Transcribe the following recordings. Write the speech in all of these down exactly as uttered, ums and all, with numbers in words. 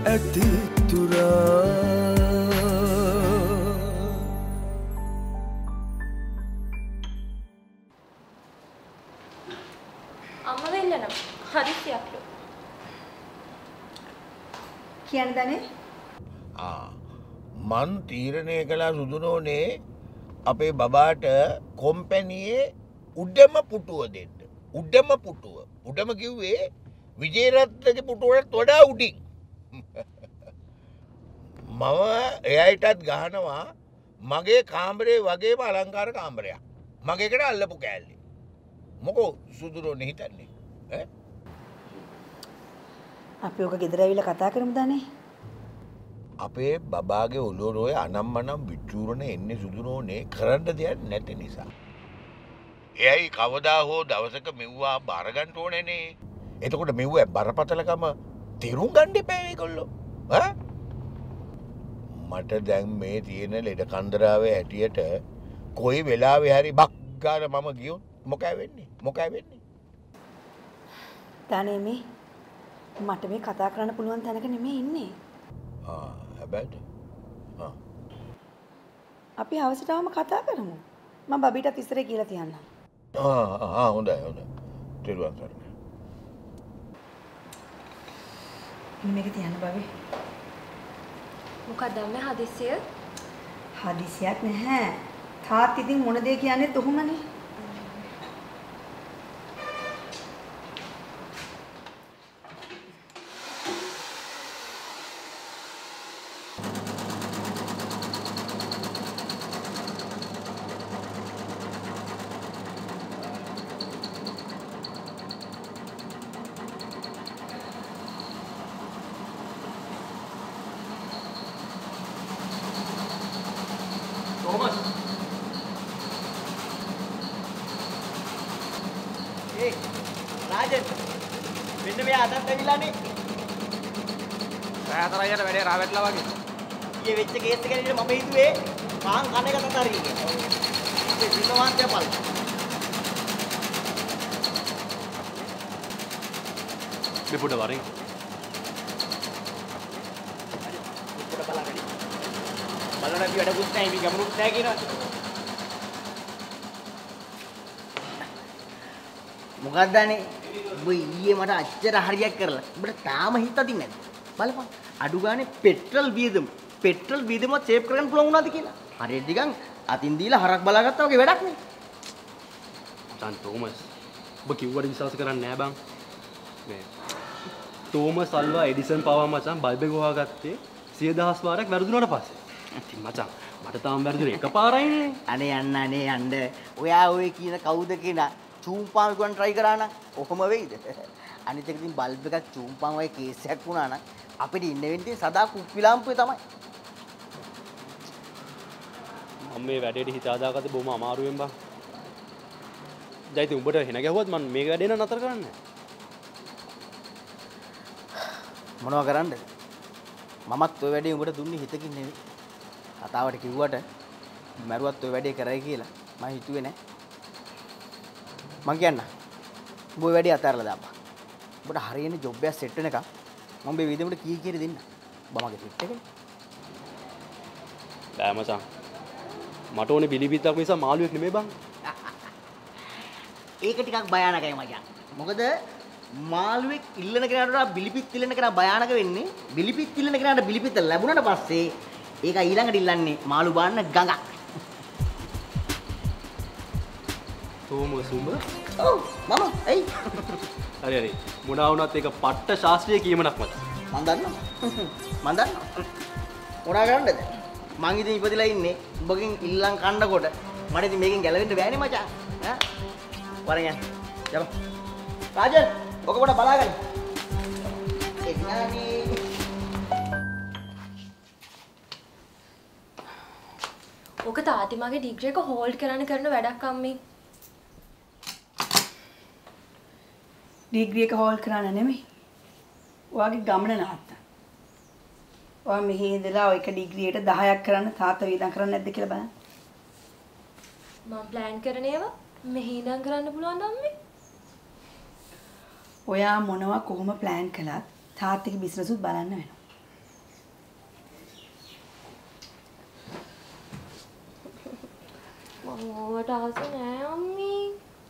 Athi Thura. Amma vellana hadithiyaklu කියන්න දන්නේ ආ මන් තීරණය කළා සුදුනෝනේ අපේ බබාට කොම්පැනියේ උඩම පුටුව දෙන්න. උඩම පුටුව. උඩම කිව්වේ විජේරත්නගේ පුටුවට වඩා උඩින්. මම එයාටත් ගහනවා මගේ කාමරේ වගේම අලංකාර කාමරයක්. මගේකට අල්ලපු කෑල්ලේ. මොකෝ සුදුනෝනේ හිතන්නේ? ඈ අපි ඔක ගෙදර ඇවිල්ලා කතා කරමු දන්නේ. අපේ බබාගේ ඔලුවරෝය අනම්මනම් විචූරණ එන්නේ සුදුනෝනේ කරන්න දෙයක් නැති නිසා. එයයි කවදා හෝ දවසක මෙව්වා බාරගන්න ඕනේනේ. එතකොට මෙව්වා බරපතලකම තේරුම් ගන්න එපා ඒගොල්ලෝ. ඈ මට දැන් මේ තියෙන ලෙඩ කන්දරාවේ හැටියට කොයි වෙලාවෙ හරි බක් ගාන මම ගියොත් මොකෑ වෙන්නේ? මොකෑ වෙන්නේ? තානේ මේ මට මේ කතා කරන්න පුළුවන් තැනක නෙමෙයි ඉන්නේ. ආ හැබැයිද? ආ අපි හවසටම කතා කරමු. මම බබීටත් ඉස්සරේ කියලා තියන්නම්. ආ ආ හොඳයි හොඳයි. තිරුවන් සරණයි. මේක තියන්න බබේ. මොකක්ද මේ හදිස්සිය? හදිසියක් නැහැ. තාත් ඉතින් මොන දේ කියන්නේත් ඔහොමනේ. Thomas. Hey, Rajan. මෙන්න මෙයා අදත් ඇවිල්ලානේ. රාතරයකට වැඩේ රාවැට්ලා වගේ. ඊයේ වෙච්ච කේස් එක ගැන මම හිතුවේ පාන් කන එක තතරියි කියලා. ඒ විනෝවාන්තය පල්. මෙපොඩ වරෙන්. මෙපොඩ බලන්න. බලන්න අපි වැඩකුත් නැහැ මේ ගමනුත් නැහැ කියනවා. මොකක්ද අනේ? ඔබ ඊයේ මට අච්චර හරියක් කරලා. ඔබට තාම හිත අදින්නේ නැද්ද? බලපන්. අඩු ගානේ පෙට්‍රල් වියදම. පෙට්‍රල් වියදමත් සේව් කරගන්න පුළුවන් වුණාද කියලා. හරියට නිකන් අතින් දීලා හරක් බලාගත්තා වගේ වැඩක් නේ. මචං තෝමස්. ඔබ කිව්වට විශ්වාස කරන්නේ නැහැ බං. මේ තෝමස් අල්වා එඩිසන් පවා මචං බල්බ් එක හොයාගත්තේ සිය දහස් වාරයක් වැරදුනාට පස්සේ. ඉතින් මචං මට තාම වැරදුනේ එකපාරයිනේ. අනේ යන්න අනේ යන්න. ඔයා ඔය කියන කවුද කෙනා චූම්පාම ගුවන් try කරා නම් ඔහොම වෙයිද? අනිත් එක ඉතින් බල්බ් එකක් චූම්පාම වගේ කේස් එකක් වුණා නම් අපිට ඉන්න වෙන්නේ සදා කුප්පි ලාම්පුවේ තමයි. මම මේ වැඩේට හිත හදාගත්තේ බොහොම අමාරුවෙන් බං. ජයිති උඹට හෙන ගැහුවත් මම මේක වැඩේ නම් නතර කරන්නේ නැහැ. මොනව කරන්නද? මමත් ඔය වැඩේ උඹට දුන්නේ හිතකින් නෙවෙයි. කතාවට කිව්වට මරුවත් ඔය වැඩේ කරයි කියලා මම හිතුවේ නෑ. මං කියන්න. උඹ ඔය වැඩේ අතහැරලා දාපන්. උඹට හරියන ජොබ් එකක් සෙට් වෙනකම් මම මේ විදිහට කී කීරි දෙන්න. උඹ මගේ ෆිට් එකනේ. බෑ මචං. මට ඕනේ බිලිපිත්තක් නිසා මාළුවෙක් නෙමෙයි බං. ඒක ටිකක් භයානකයි මචං. මොකද මාළුවෙක් ඉල්ලන කෙනාට වඩා බිලිපිත් ඉල්ලන කෙනා භයානක වෙන්නේ. බිලිපිත් ඉල්ලන කෙනාට බිලිපිත් ලැබුණාට පස්සේ ඒක ඊළඟට ඉල්ලන්නේ මාළු බාන්න ගඟක්. තෝමස් උඹ? ඔව් මම. එයි. හරි හරි. මොනවා වුණත් ඒක පට්ට ශාස්ත්‍රීය කියමනක් මචං. මන් දන්නවා. මන් දන්නවා. මොනා කරන්නද? මං ඉතින් ඉපදිලා ඉන්නේ උඹගෙන් ඉල්ලන් කන්නකොට මට ඉතින් මේකෙන් ගැලවෙන්න බෑනේ මචං. ඈ? වරෙන් යන්න. යමු. රාජන්, ඔක පොඩ බලාගන්න. එක්නානේ. ඔක තාති මගේ ඩිග්‍රී එක හෝල්ඩ් කරන්න කරන වැඩක් අම්මේ. ඩිග්‍රී එක හෝල්ඩ් කරන්න නෙමෙයි. ඔයාගේ ගමන නවත්ත. ඔයා මෙහි ඉඳලා ඔය එක ඩිග්‍රියට දහයක් කරන්න තාත්තා වේදම් කරන්නේ නැද්ද කියලා බලන්න. මම ප්ලෑන් කරන ඒවා මෙහි ඉඳන් කරන්න පුළුවන් අම්මේ. ඔයා මොනවා කොහොම ප්ලෑන් කළත් තාත්තගේ බිස්නස් උත් බලන්න වෙනවා. ඕවට ආස නෑ අම්මී.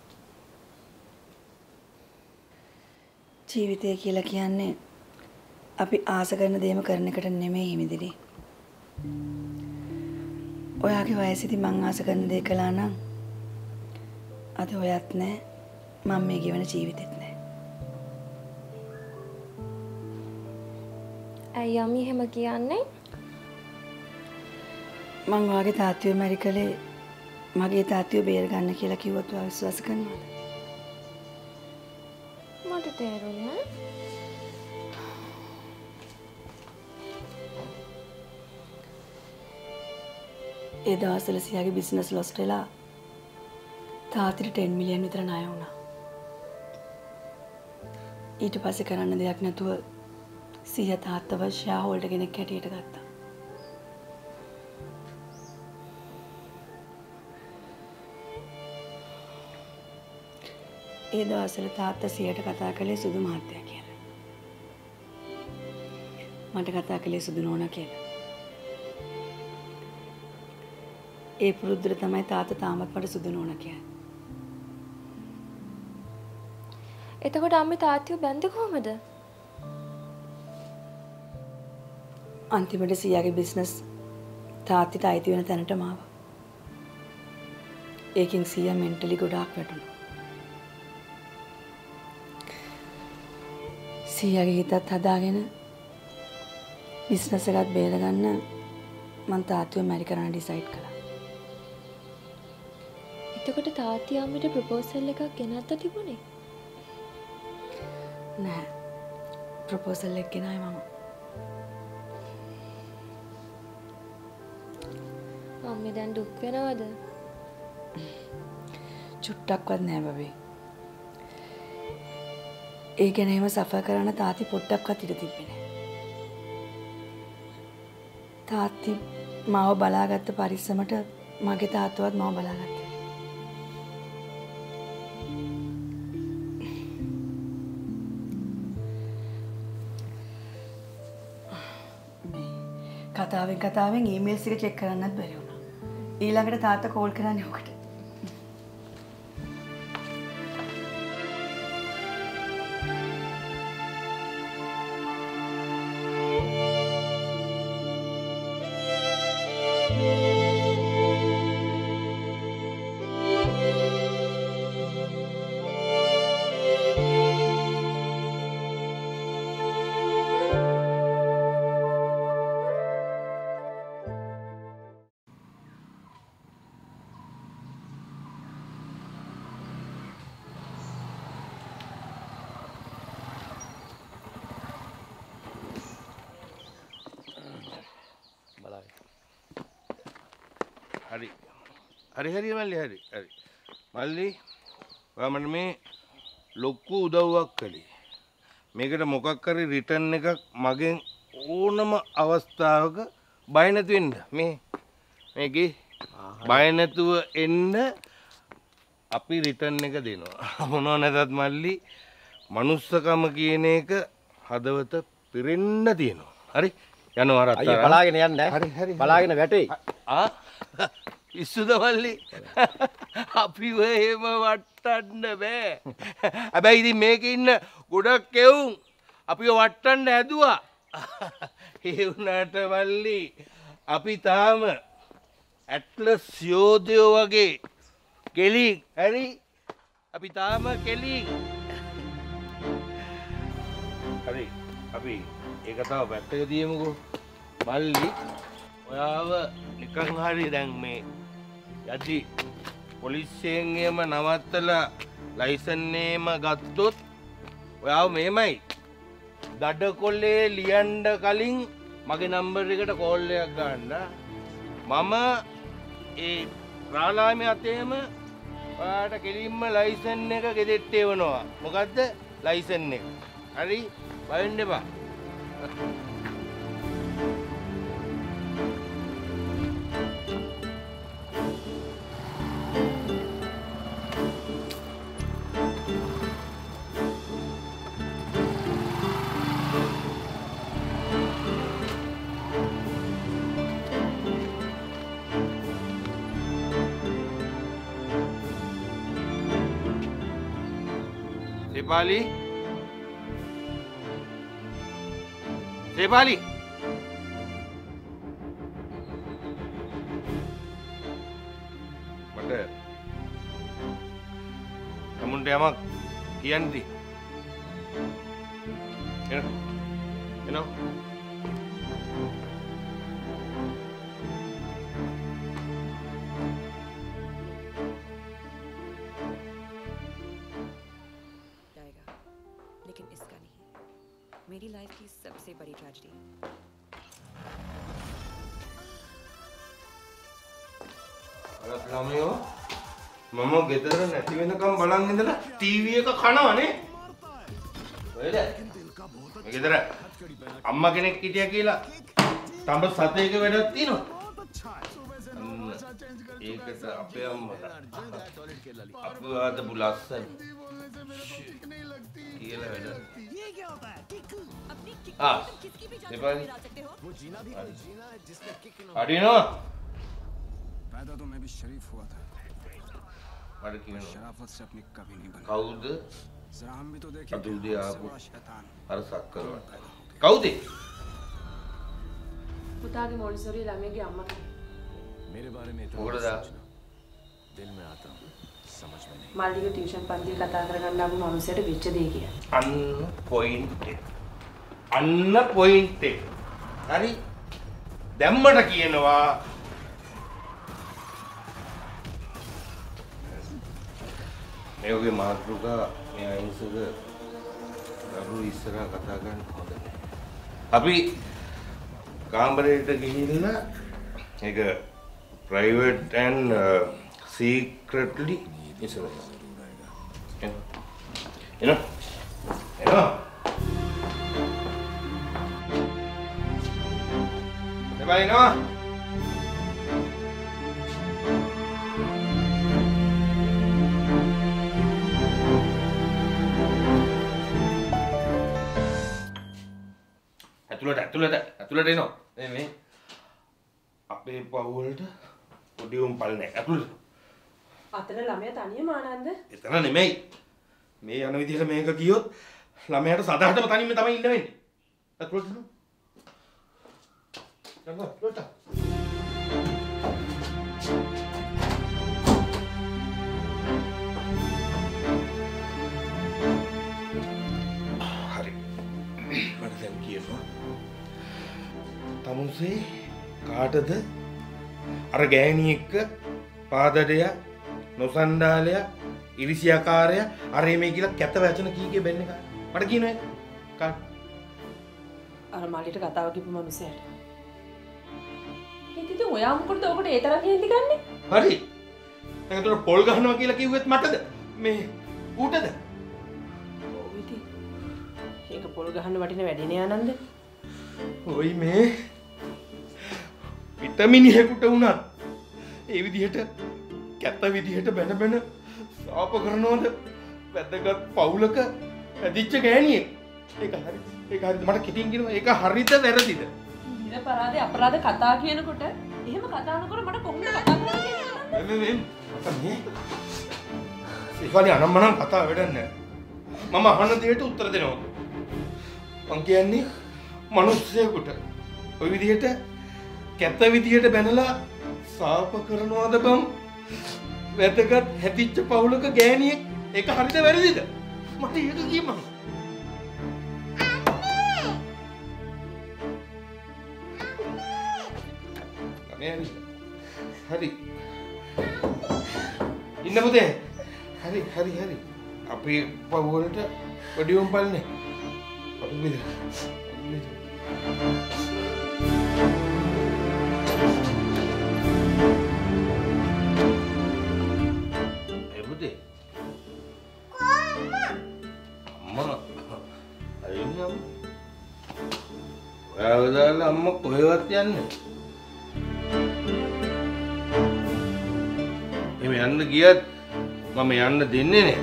ජීවිතය කියලා කියන්නේ අපි ආස කරන දේම කරන එකට නෙමෙයි හිමිදිරි. ඔයාගේ වයසේදී මං ආස කරන දේ කළා නම් අද ඔයත් නෑ මම මේ ගෙවන ජීවිතෙත් නෑ. ඇයි අම්මී එහෙම කියන්නේ? මං වාගේ තාත්තිව මැරි කලේ මගේ තාත්තිව බේර ගන්න කියලා කිව්වොත් ඔයා විශ්වාස කරනවද? මට තේරුණා. ඒ දවස්වල සියාගේ බිස්නස් ලොස්ට් වෙලා තාත්තිට ටෙන් මිලියන් විතර ණය වුණා. ඊට පස්සේ කරන්න දෙයක් නැතුව සියා තාත්තව ෂෙයා හෝල්ඩර් කෙනෙක් හැටියට ගත්තා. ඒ දවස්වල තාත්තා සියට කතා කළේ සුදු මහත්තයා කියලා. මට කතා කළේ සුදු නෝනා කියලා. ඒ පුරුද්දට තමයි තාත්තා තාමත් මට සුදු නෝනා කියන්නේ. එතකොට අම්මේ තාත්තිව බැන්දේ කොහමද? අන්තිමට සියාගේ බිස්නස් තාත්තිට අයිති වෙන තැනටම ආවා. ඒකෙන් සියා මෙන්ටලි ගොඩාක් වැටුණා. සියාගේ හිතත් හදාගෙන බිස්නස් එකත් බේරගන්න මං තාත්තිව මැරි කරන්න ඩිසයිඩ් කළා. එතකොට තාත්ති අම්මිට ප්‍රොපෝසල් එකක් ගෙනත්ත තිබුණේ? නෑ. ප්‍රොපෝසල් එක ගෙනාවේ මම. අම්මේ දැන් දුක් වෙනවද? චුට්ටක්වත් නෑ බබේ. ඒ ගැන එහෙම සෆර් කරන්න තාත්ති පොඩ්ඩක්වත් ඉඩ තිබ්බේ නෑ. තාත්ති මාව බලාගත්ත පරිස්සමට මගේ තාත්තවත් මාව බලාගත්තා. කතාවෙන් කතාවෙන් ඊමේල්ස් එක චෙක් කරන්නත් බැරි වුණා. ඊළඟට තාත්තා කෝල් කරන්නේ ඔකට. හරි හරි හරි මල්ලි හරි හරි මල්ලි ඔයා මට මේ ලොකු උදව්වක් කළේ. මේකට මොකක් හරි රිටර්න් එකක් මගෙන් ඕනම අවස්ථාවක බය නැති වෙන්න මේ මේකේ බය නැතුව එන්න අපි රිටර්න් එක දෙනවා. මොනව නැතත් මල්ලි මනුස්සකම කියන එක හදවත පිරෙන්න තියෙනවා. හරි යනවා රත්තරන්. අයියා බලාගෙන යන්න ඈ. හරි හරි බලාගෙන වැටෙයි. ආ ඉස්සුද මල්ලි අපිව එහෙම වට්ටන්න බෑ. හැබැයි ඉතින් මේකේ ඉන්න ගොඩක් එවුන් අපිව වට්ටන්න හැදුවා. ඒ වුණාට මල්ලි අපි තාම ඇට්ලස් යෝධයෝ වගේ කෙලින් හරි අපි තාම කෙලින්. හරි අපි ඒක තව පැත්තක තියමුකෝ. මල්ලි ඔයාව නිකන් හරි දැන් මේ යටි පොලිසියෙන් එහෙම නවත්තලා ලයිසන් එකම ගත්තොත් ඔයාව මෙහෙමයි දඩකොල්ලේ ලියන්න කලින් මගේ නම්බර් එකට කෝල් එකක් ගන්න. මම ඒ රාලාමි අතේම ඔයාට කෙලින්ම ලයිසන් එක ගෙදෙට්ට එවනවා. මොකද්ද ලයිසන් එක. හරි බය වෙන්න එපා. සේපාලි සේපාලි මට තමුන්ට යමක් කියන්න දී එන එනවා लेकिन इसका नहीं मेरी लाइफ की सबसे बड़ी ट्रेजेडी අරත් ළමයෝ මම ගෙදර නැති වෙනකම් බලන් ඉඳලා ටීවී එක කනවනේ ඔයද මේ ගෙදර අම්මා කෙනෙක් හිටියා කියලා තඹ සතේක වැඩක් තියෙනවා ඒකට අපේ අම්මා අපවාද බුලස්සයි කියලා වැඩ ආ දෙපාරි අඩිනෝ पैदा तो मैं भी शरीफ हुआ था मर क्यों शराफत से अपनी कभी नहीं बना कौद जरा हम भी तो देखें अदूदे आप शैतान हर सक्कर कौद පුතාගේ මොන්ටිසෝරි ළමයිගේ අම්මා मेरे बारे में මොකටද दिल में आता हूँ समझ में नहीं මල්ලිගේ ටියුෂන් පන්තිය කතා කරගන්න ආපු මිනිහට වෙච්ච දේ කියලා. අන්න පොයින්ට් එක. අන්න පොයින්ට් එක. හරි. දැම්මට කියනවා මේ වගේ මාතෘකා මේ අහිංසක දරුවෝ ඉස්සරහා කතා කරන්න හොඳ නැහැ. අපි කාමරේට ගිහිල්ලා ඒක private and uh, secretly ඉස්සරහා. එන. එන. එන. දෙබයි නෝ. ඇතුළට ඇතුළට ඇතුළට එනවා. මේ මේ අපේ පවුලට පොඩි උන් පල් නැහැ. ඇතුළට. අතන ළමයා තනියම ආනන්ද? එතන නෙමෙයි. මේ යන විදිහට මේක ගියොත් ළමයාට සදාටම තනියම තමයි ඉන්න වෙන්නේ. ඇතුළට එනවා. යන්න ඇතුළට. හරි. මට දැන් කියනවා. තමුසේ කාටද අර ගෑණි එක්ක පාදඩය නොසන්ඩාලය ඉරිසියාකාරය අරේ මේ කියලා කැත වචන කීකේ බෙන්න එක මට කියනවා කාට අර මල්ලිට කතාව කිව්ව මිනිහට. ඉතින් ඔයා මොකටද ඔකට ඒ තරම් කේන්ති ගන්නෙ? හරි. දැන් උතර පොල් ගහනවා කියලා කිව්වෙත් මටද? මේ ඌටද? ඔව් ඉතින්. ඒක පොල් ගහන්න වටින වැඩේනේ ආනන්ද. ඔයි මේ විටමිනිහෙකුට වුණත් ඒ විදිහට කැත විදිහට බැන බැන සාප කරනවද වැදගත් පවුලක ඇදිච්ච ගෑණියෙක්. ඒක හරි. ඒක හරිද මට කිටින් කියනවා ඒක හරිද වැරදිද? නිරපරාධේ අපරාධ කතා කියනකොට එහෙම කතා නොකර මට කොහොමද කතා කරන්නේ මේ මේ මේ මේ ඒකනේ අනම්මනම් කතා වැඩක් නැහැ. මම අහන දෙයට උත්තර දෙනවා. මං කියන්නේ මිනිස්සෙකුට ওই විදිහට කැත විදිහට බැනලා සාප කරනවද බම්? වැදගත් හැදිච්ච පවුලක ගෑණියෙක් ඒක හරිද වැරදිද? මට ඒක කියන්න. හරි. ඉන්න පුතේ. හරි හරි හරි. අපේ පවුලට පොඩි උන් පල්නේ. අපි මෙද. ඒ පුතේ. අම්මා. අයියෝ. ඔයාලා අම්මා කොහෙවත් යන්නේ? එහෙම යන්න ගියත් මම යන්න දෙන්නේ නැහැ.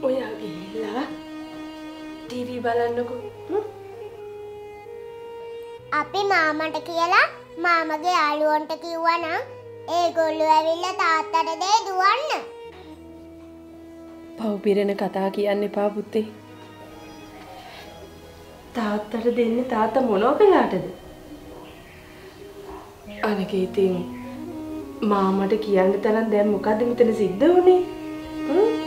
ඔයා ගිහිල්ලා ටීවී බලන්නකෝ. අපි මාමට කියලා මාමගේ යාළුවන්ට කිව්වනම් ඒගොල්ලෝ ඇවිල්ලා තාත්තට දෙයි දුවන්න. පව් පිරෙන කතා කියන්න එපා පුතේ. තාත්තට දෙන්නේ තාත්තා මොනව කළාටද? අනක ඉතින් මාමට කියන්න තරම් දැන් මොකද්ද මෙතන සිද්ධ වුනේ? හ්ම්